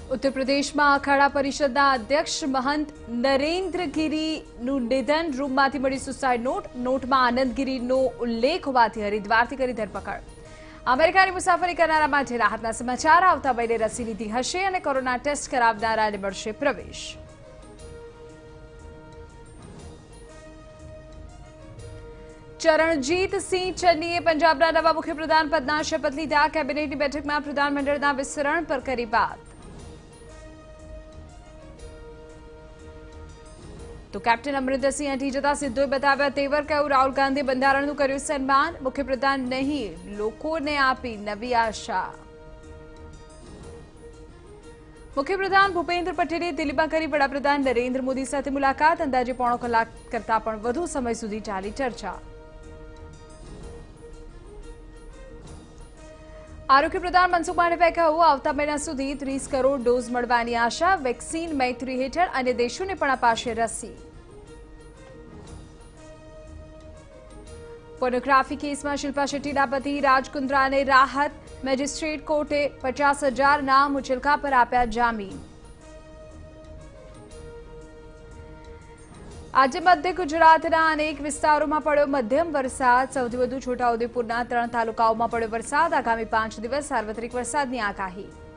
उत्तर प्रदेश में अखाड़ा परिषद अध्यक्ष महंत नरेन्द्र गिरीનું નિધન। રૂમમાંથી મળી સુસાઇડ નોટમાં આનંદ गिरीનો ઉલ્લેખ હોવાથી હરિદ્વારથી કરી ધરપકડ। અમેરિકાની મુસાફરી કરનારા માટે રાહતના સમાચાર। આવતા મહિને રસી લીધી હશે અને કોરોના ટેસ્ટ કરાવનારાને મળશે પ્રવેશ। ચરણજીત સિંહ ચન્નીએ પંજાબના નવા મુખ્યપ્રધાન પદના શપથ લીધા। કેબિનેટની બેઠકમાં પ્રધાનમંડળના વિસ્તરણ પર કરી વાત। तो कैप्टन अमरिंदर सिंह हटी जता सिद्धोए बताव्या तेवर। कहूं राहुल गांधी बंधारणનું કર્યું સન્માન। મુખ્યપ્રધાન નહીં લોકોને આપી નવી આશા। મુખ્યપ્રધાન ભૂપેન્દ્ર પટેલે દિલ્હીમાં કરી વડાપ્રધાન નરેન્દ્ર મોદી સાથે મુલાકાત। અંદાજે પોણો કલાક કરતા પણ વધુ સમય સુધી ચાલી ચર્ચા। आरोग्य प्रधान मनसुख मांडवियाए कहूं आवता महीना सुधी 30 करोड़ डोज मळवानी आशा। वेक्सीन मैत्री हेठळ अन्य देशोने पण अपाशे रसी। पोर्नोग्राफी केस में शिल्पा शेट्टीना पति राज कुंद्राने राहत। मेजिस्ट्रेट कोर्टे 50,000 ना मुचलका पर आप्या जामीन। आज मध्य गुजरातना अनेक विस्तारों पड़्यो मध्यम वरसाद। सौथी वधु छोटाउदेपुरना 3 तालुकाओं पड़्यो वरसाद। आगामी 5 दिवस सार्वत्रिक वरसादनी आगाही।